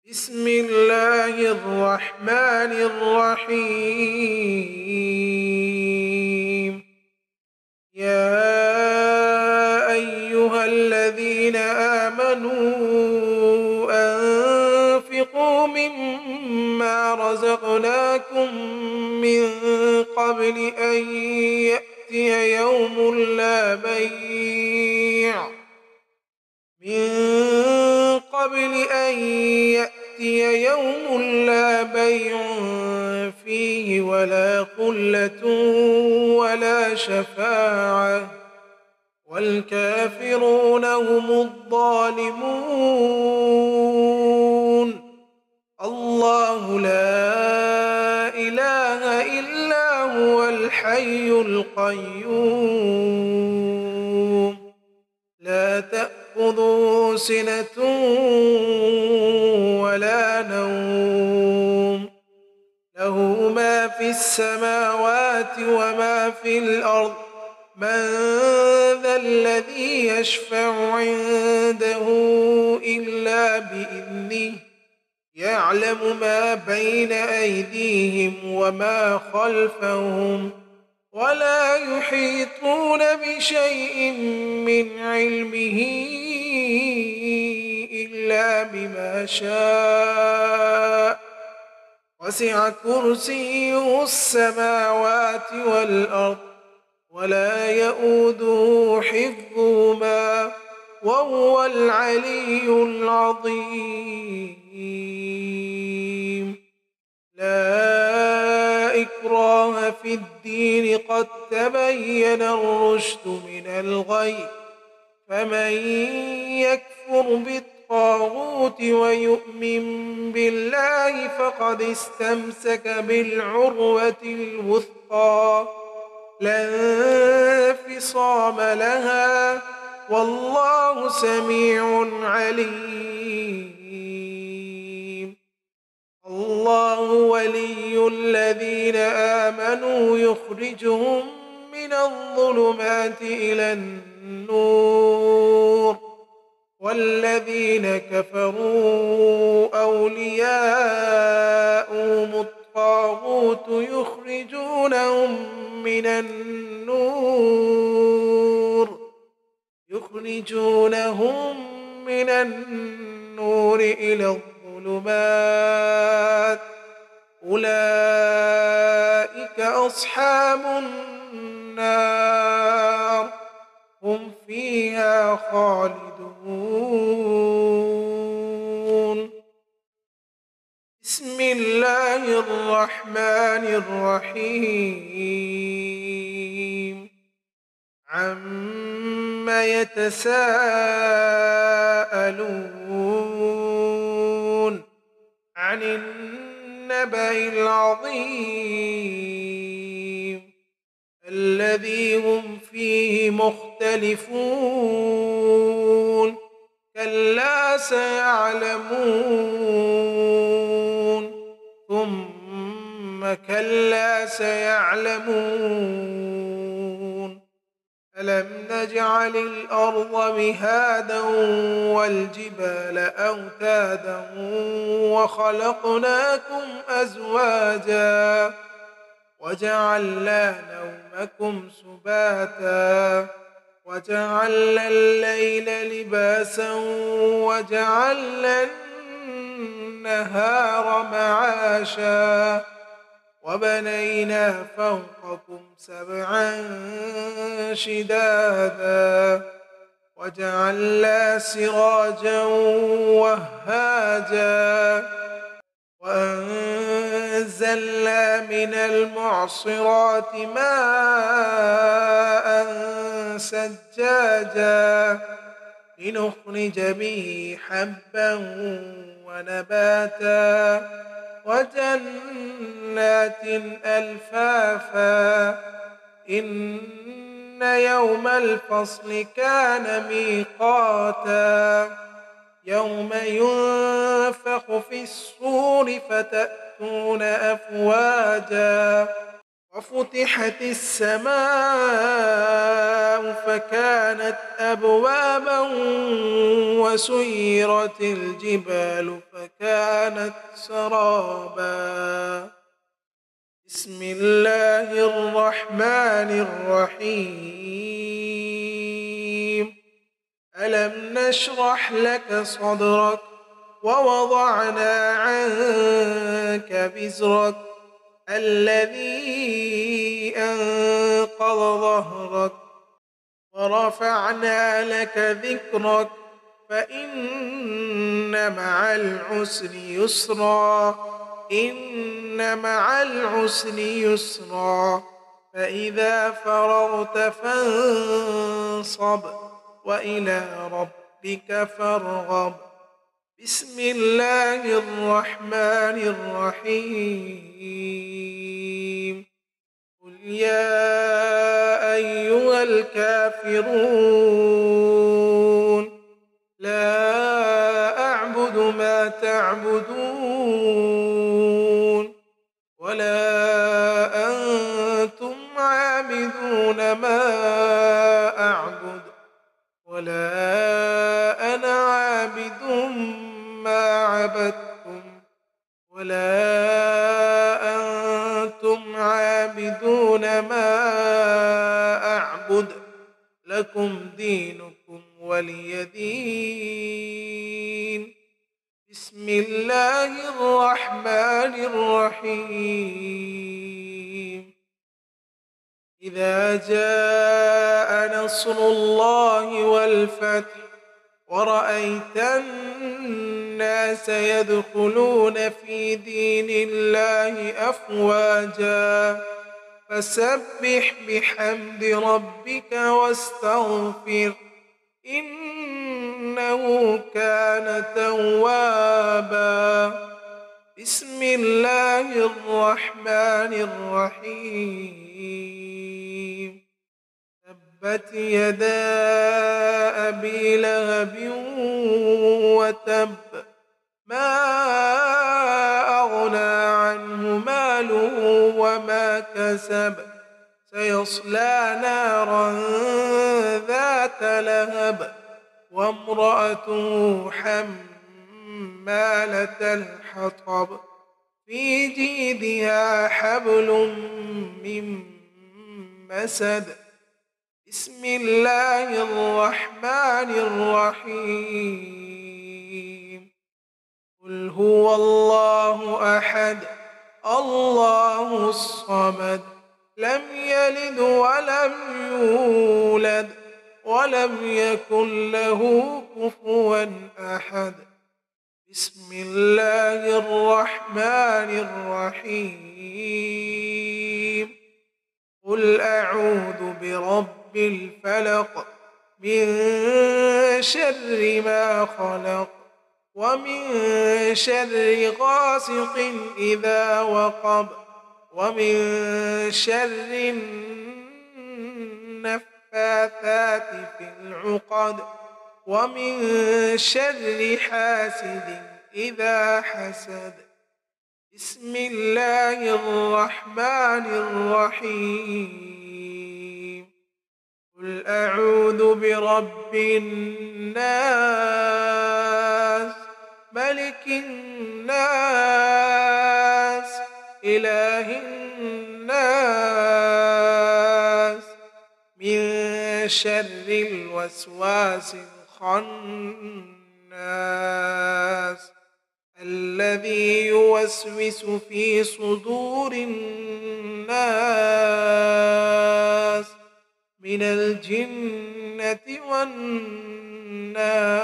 بسم الله الرحمن الرحيم. يا أيها الذين آمنوا أنفقوا مما رزقناكم من قبل أن يأتي يوم لا بيع فيه ولا خلة ولا شفاعة والكافرون هم الظالمون. الله لا إله إلا هو الحي القيوم لا تأخذه سنة ولا نوم له ما في السماوات وما في الأرض من ذا الذي يشفع عنده إلا بإذنه يعلم ما بين أيديهم وما خلفهم ولا يحيطون بشيء من علمه إلا بما شاء وسع كرسيه السماوات والأرض ولا يؤوده حفظهما وهو العلي العظيم. لا إكراه في الدين قد تبين الرشد من الغي فمن يكفر بالطاغوت ويؤمن بالله فقد استمسك بالعروة الوثقى لا انفصام لها والله سميع عليم. الله ولي الذين آمنوا يخرجهم من الظلمات إلى النور والذين كفروا أولياؤهم الطاغوت يخرجونهم من النور إلى الظلمات أولئك أصحاب النار هم فيها خالدون. بسم الله الرحمن الرحيم. عم يتساءلون عن النبأ العظيم الذي هم فيه مختلفون كلا سيعلمون ثم كلا سيعلمون ألم نجعل الأرض مهادا والجبال أوتادا وخلقناكم أزواجا وجعلنا نومكم سباتا وجعلنا الليل لباسا وجعلنا النهار معاشا وبنينا فوقكم سبعا شدادا وجعلنا سراجا وهاجا وأنزلنا من المعصرات ماء سجاجا لنخرج به حبا ونباتا وجنات ألفافا إن يوم الفصل كان ميقاتا يوم ينفخ في الصور فتأتون أفواجا وفتحت السماء فكانت أبوابا وسيرت الجبال فكانت سرابا بسم الله الرحمن الرحيم ألم نشرح لك صدرك ووضعنا عنك وزرك الذي أنقض ظهرك ورفعنا لك ذكرك فإن مع العسر يسرا إن مع العسر يسرا فإذا فرغت فانصب وإلى ربك فارغب بسم الله الرحمن الرحيم قل يا أيها الكافرون لا أعبد ما تعبدون ولا أنتم عابدون ما أعبد ولا أنا عابد ما عبدتم ولا أنتم عابدون ما أعبد لكم دينكم ولي دين بسم الله الرحمن الرحيم إذا جاء نصر الله والفتح ورأيت الناس يدخلون في دين الله أفواجا فسبح بحمد ربك واستغفر إنه كان توابا بسم الله الرحمن الرحيم تبت يدا أبي لهب وتب ما أغنى عنه ماله وما كسب سيصلى نارا ذات لهب وامرأته حمالة الحطب في جيدها حبل من مسد بسم الله الرحمن الرحيم قل هو الله أحد الله الصمد لم يلد ولم يولد ولم يكن له كفوا أحد بسم الله الرحمن الرحيم قل أعوذ برب الفلق من شر ما خلق ومن شر غاسق إذا وقب ومن شر النفاثات في العقد ومن شر حاسد إذا حسد بسم الله الرحمن الرحيم قل أعوذ برب الناس ملك الناس إله الناس من شر الوسواس الخناس الذي يوسوس في صدور الناس من الجنة والناس